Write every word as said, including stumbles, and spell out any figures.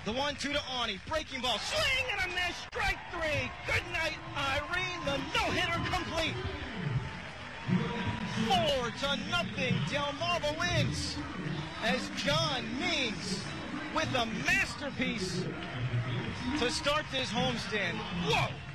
The one two to Arnie. Breaking ball. Swing and a miss. Strike three. Good night, Irene. The no-hitter complete. Four to nothing. Delmarva wins as John Means with a masterpiece to start this homestand. Whoa!